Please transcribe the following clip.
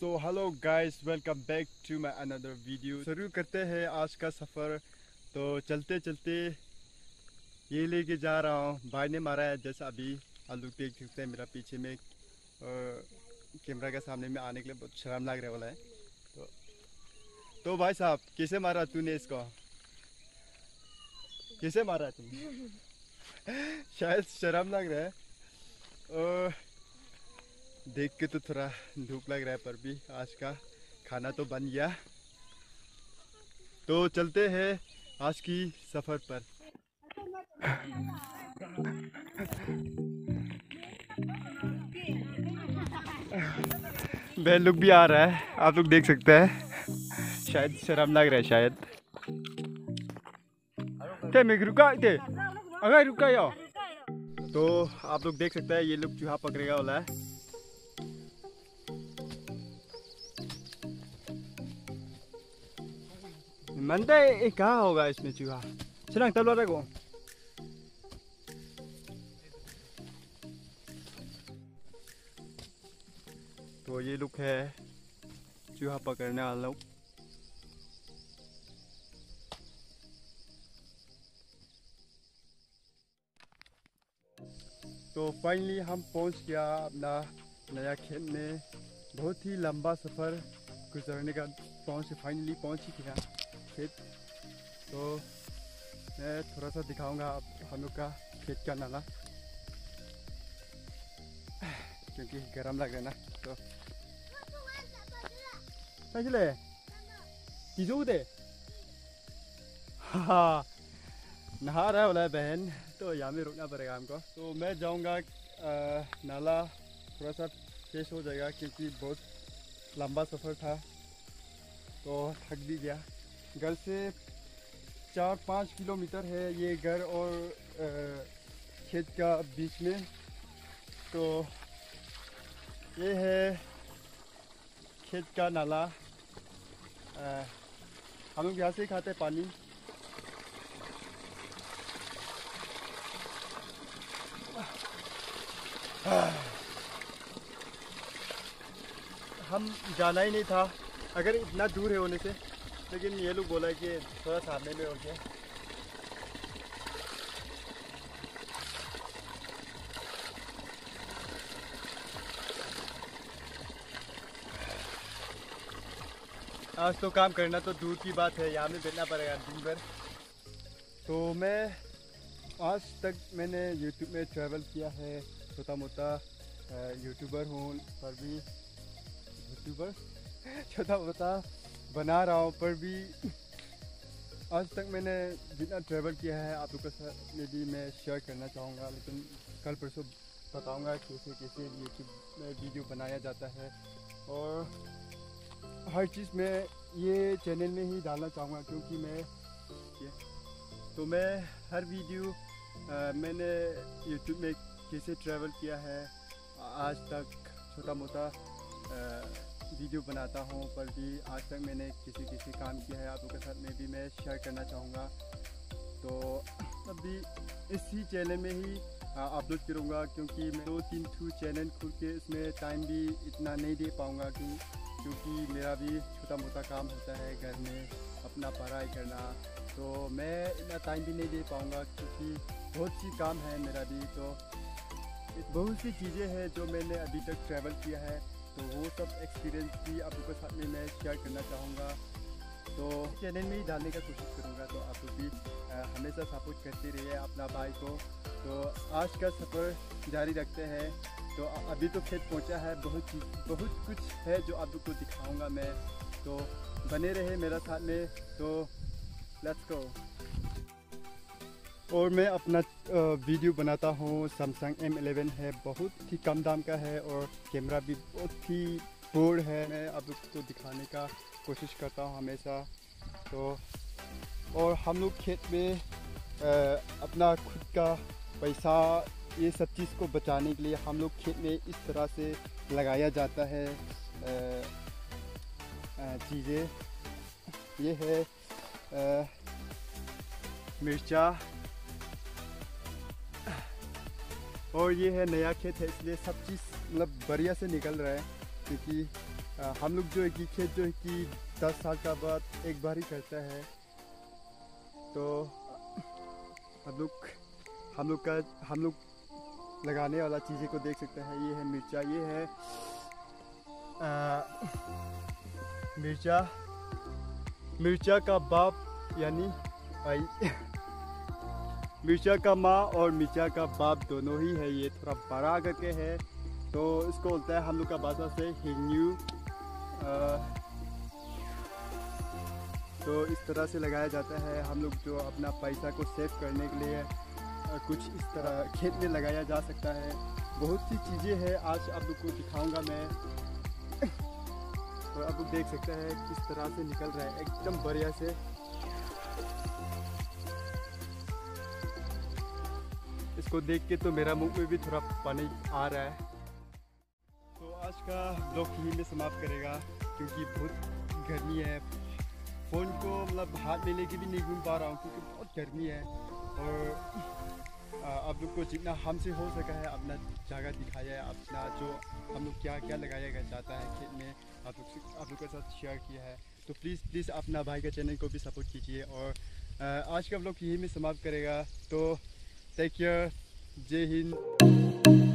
So hello guys, welcome back to my another video. शुरू करते हैं आज का सफ़र। तो चलते चलते ये लेके जा रहा हूँ। भाई ने मारा है जैसा अभी आप लोग देख सकते हैं मेरा पीछे में कैमरा के सामने में आने के लिए बहुत शर्म लग रहा वाला है। तो भाई साहब, कैसे मारा तूने इसको? कैसे मारा तुमने? शायद शर्म लग रहा है और देख के तो थोड़ा धूप लग रहा है, पर भी आज का खाना तो बन गया। तो चलते हैं आज की सफ़र पर। बहन लोग भी आ रहा है, आप लोग देख सकते हैं। शायद शर्म लग रहा है शायद। रुका अगर रुका यो। तो आप लोग देख सकते हैं ये लोग चूहा पकड़ेगा वाला है। मनता है कहाँ होगा इसमें चूहा? चला तलवार को। तो ये लोग है चूहा पकड़ने वाला लोग। तो फाइनली हम पहुंच गया अपना नया खेत में। बहुत ही लंबा सफ़र गुजरने का फाइनली पहुंच ही गया खेत। तो मैं थोड़ा सा दिखाऊंगा आप हम लोग का खेत का नाला, क्योंकि गर्म लग रहा है ना। तो चले तीजो दे। हाँ, नहा रहा है वाला है बहन, तो यहाँ में रुकना पड़ेगा हमको। तो मैं जाऊँगा नाला थोड़ा सा फ्रेश हो जाएगा, क्योंकि बहुत लंबा सफ़र था तो थक भी गया। घर से 4-5 किलोमीटर है ये घर और खेत का बीच में। तो ये है खेत का नाला। हम लोग यहाँ से खाते हैं पानी। हम जाना ही नहीं था अगर इतना दूर है होने से, लेकिन ये लोग बोला कि थोड़ा सामने में हो गया। आज तो काम करना तो दूर की बात है, यहाँ में बैठना पड़ेगा दिन भर। तो मैं आज तक मैंने यूट्यूब में ट्रैवल किया है, छोटा मोटा यूट्यूबर हूँ, पर भी यूट्यूबर छोटा मोटा बना रहा हूँ, पर भी आज तक मैंने जितना ट्रैवल किया है आप लोगों के साथ में भी मैं शेयर करना चाहूँगा। लेकिन कल परसों बताऊँगा कैसे कैसे यूट्यूब में वीडियो बनाया जाता है, और हर चीज़ मैं ये चैनल में ही डालना चाहूँगा, क्योंकि मैं हर वीडियो मैंने यूट्यूब में कैसे ट्रैवल किया है आज तक छोटा मोटा वीडियो बनाता हूँ, पर भी आज तक मैंने किसी काम किया है आप लोगों के साथ में भी मैं शेयर करना चाहूँगा। तो अभी इसी चैनल में ही अपलोड करूँगा, क्योंकि मैं 2-3 चैनल खुल के इसमें टाइम भी इतना नहीं दे पाऊँगा, क्योंकि मेरा भी छोटा मोटा काम होता है घर में, अपना पढ़ाई करना। तो मैं इतना टाइम भी नहीं दे पाऊँगा, क्योंकि बहुत सी काम है मेरा भी। तो बहुत सी चीज़ें हैं जो मैंने अभी तक ट्रैवल किया है, तो वो सब एक्सपीरियंस भी आप लोगों के साथ में मैं शेयर करना चाहूँगा। तो चैनल में ही डालने का कोशिश करूँगा। तो आप लोग भी हमेशा सपोर्ट करते रहिए अपना भाई को। तो आज का सफ़र जारी रखते हैं। तो अभी तो खेत पहुँचा है, बहुत कुछ है जो आप लोग को दिखाऊँगा मैं। तो बने रहे मेरा साथ में। तो लेट्स गो। और मैं अपना वीडियो बनाता हूँ, सैमसंग M11 है, बहुत ही कम दाम का है, और कैमरा भी बहुत ही बोर्ड है। मैं आप लोग को दिखाने का कोशिश करता हूँ हमेशा। तो और हम लोग खेत में अपना खुद का पैसा ये सब चीज़ को बचाने के लिए हम लोग खेत में इस तरह से लगाया जाता है चीज़ें। ये है मिर्चा, और ये है नया खेत है, इसलिए सब चीज़ मतलब बढ़िया से निकल रहा है, क्योंकि हम लोग जो है कि खेत जो है कि 10 साल का बाद एक बार ही करता है। तो हम लोग लगाने वाला चीज़ें को देख सकते हैं। ये है मिर्चा, ये है मिर्चा का बाप यानी मिर्चा का माँ और मिर्चा का बाप दोनों ही है। ये थोड़ा बड़ा करके है तो इसको बोलता है हम लोग का भाषा से हिन्यू। तो इस तरह से लगाया जाता है। हम लोग जो अपना पैसा को सेव करने के लिए कुछ इस तरह खेत में लगाया जा सकता है। बहुत सी चीज़ें हैं, आज आप लोग को दिखाऊंगा मैं। और आप लोग देख सकते हैं किस तरह से निकल रहा है एकदम बढ़िया से। इसको देख के तो मेरा मुंह में भी थोड़ा पानी आ रहा है। तो आज का ब्लॉग यहीं में समाप्त करेगा क्योंकि बहुत गर्मी है। फ़ोन को मतलब हाथ में लेके भी नहीं घूम पा रहा हूँ क्योंकि बहुत गर्मी है। और आप लोग को जितना हमसे हो सका है अपना जगह दिखाया है, अपना जो हम लोग क्या क्या लगाया जाता है खेत में आप लोग के साथ शेयर किया है। तो प्लीज़ अपना भाई का चैनल को भी सपोर्ट कीजिए। और आज का ब्लॉग यहीं में समाप्त करेगा। तो टेक केयर, जय हिंद।